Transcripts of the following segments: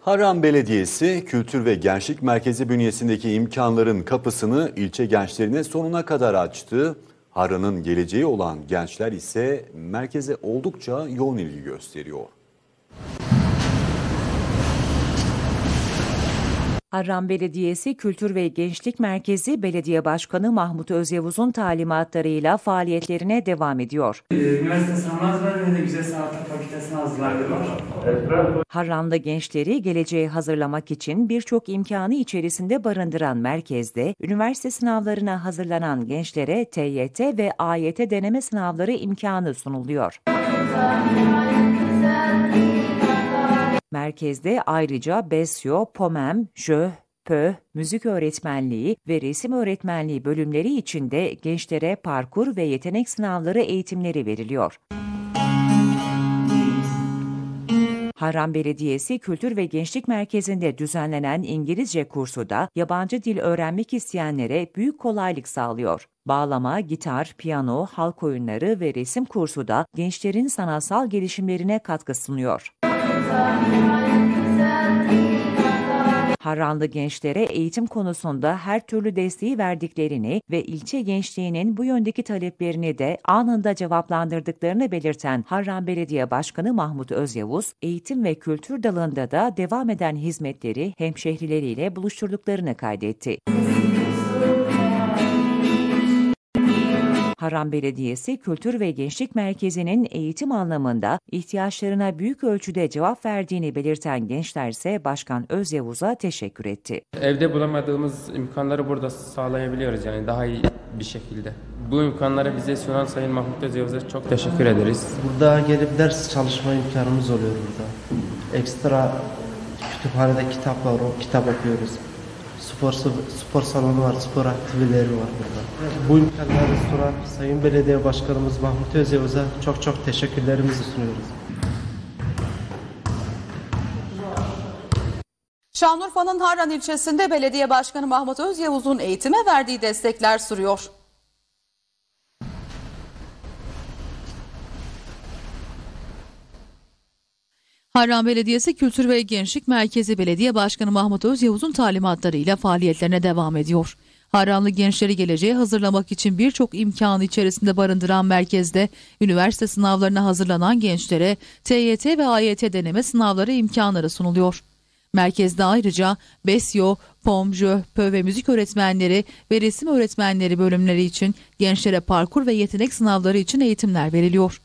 Harran Belediyesi Kültür ve Gençlik Merkezi bünyesindeki imkanların kapısını ilçe gençlerine sonuna kadar açtı. Harran'ın geleceği olan gençler ise merkeze oldukça yoğun ilgi gösteriyor. Harran Belediyesi Kültür ve Gençlik Merkezi Belediye Başkanı Mahmut Özyavuz'un talimatlarıyla faaliyetlerine devam ediyor. Üniversite sınavları ve güzel sanatlar fakültesine hazırlanıyorlar. Harranlı gençleri geleceğe hazırlamak için birçok imkanı içerisinde barındıran merkezde, üniversite sınavlarına hazırlanan gençlere TYT ve AYT deneme sınavları imkanı sunuluyor. Merkezde ayrıca Besyo, Pomem, Jöh, Pöh, müzik öğretmenliği ve resim öğretmenliği bölümleri içinde gençlere parkur ve yetenek sınavları eğitimleri veriliyor. Harran Belediyesi Kültür ve Gençlik Merkezi'nde düzenlenen İngilizce kursu da yabancı dil öğrenmek isteyenlere büyük kolaylık sağlıyor. Bağlama, gitar, piyano, halk oyunları ve resim kursu da gençlerin sanatsal gelişimlerine katkı sunuyor. Harranlı gençlere eğitim konusunda her türlü desteği verdiklerini ve ilçe gençliğinin bu yöndeki taleplerini de anında cevaplandırdıklarını belirten Harran Belediye Başkanı Mahmut Özyavuz, eğitim ve kültür dalında da devam eden hizmetleri hemşehrileriyle buluşturduklarını kaydetti. Harran Belediyesi Kültür ve Gençlik Merkezi'nin eğitim anlamında ihtiyaçlarına büyük ölçüde cevap verdiğini belirten gençler ise Başkan Özyavuz'a teşekkür etti. Evde bulamadığımız imkanları burada sağlayabiliyoruz yani daha iyi bir şekilde. Bu imkanları bize sunan Sayın Mahmut Özyavuz'a çok teşekkür ederiz. Burada gelip ders çalışma imkanımız oluyor burada. Ekstra kütüphanede kitap var, kitap okuyoruz. Spor salonu var, spor aktiviteleri var burada. Bu imkanları sunan Sayın Belediye Başkanımız Mahmut Özyavuz'a çok teşekkürlerimizi sunuyoruz. Şanlıurfa'nın Harran ilçesinde Belediye Başkanı Mahmut Özyavuz'un eğitime verdiği destekler sürüyor. Harran Belediyesi Kültür ve Gençlik Merkezi Belediye Başkanı Mahmut Özyavuz'un talimatlarıyla faaliyetlerine devam ediyor. Harranlı gençleri geleceğe hazırlamak için birçok imkanı içerisinde barındıran merkezde üniversite sınavlarına hazırlanan gençlere TYT ve AYT deneme sınavları imkanları sunuluyor. Merkezde ayrıca Besyo, Pom, Jöh, Pöh ve müzik öğretmenleri ve resim öğretmenleri bölümleri için gençlere parkur ve yetenek sınavları için eğitimler veriliyor.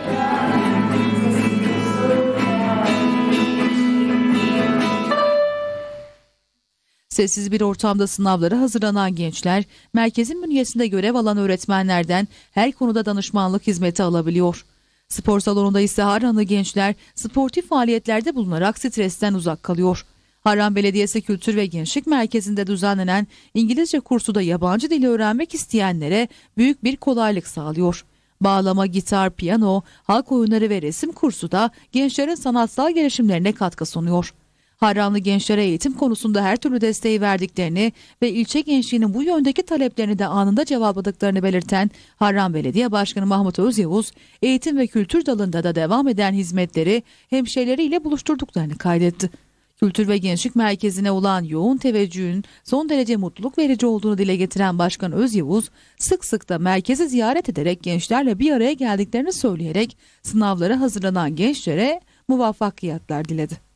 Sessiz bir ortamda sınavlara hazırlanan gençler, merkezin bünyesinde görev alan öğretmenlerden her konuda danışmanlık hizmeti alabiliyor. Spor salonunda ise Harranlı gençler sportif faaliyetlerde bulunarak stresten uzak kalıyor. Harran Belediyesi Kültür ve Gençlik Merkezi'nde düzenlenen İngilizce kursu da yabancı dili öğrenmek isteyenlere büyük bir kolaylık sağlıyor. Bağlama, gitar, piyano, halk oyunları ve resim kursu da gençlerin sanatsal gelişimlerine katkı sunuyor. Harranlı gençlere eğitim konusunda her türlü desteği verdiklerini ve ilçe gençliğinin bu yöndeki taleplerini de anında cevapladıklarını belirten Harran Belediye Başkanı Mahmut Özyavuz, eğitim ve kültür dalında da devam eden hizmetleri hemşehrileriyle buluşturduklarını kaydetti. Kültür ve Gençlik Merkezi'ne olan yoğun teveccühün son derece mutluluk verici olduğunu dile getiren Başkan Özyavuz, sık sık da merkezi ziyaret ederek gençlerle bir araya geldiklerini söyleyerek sınavlara hazırlanan gençlere muvaffakiyetler diledi.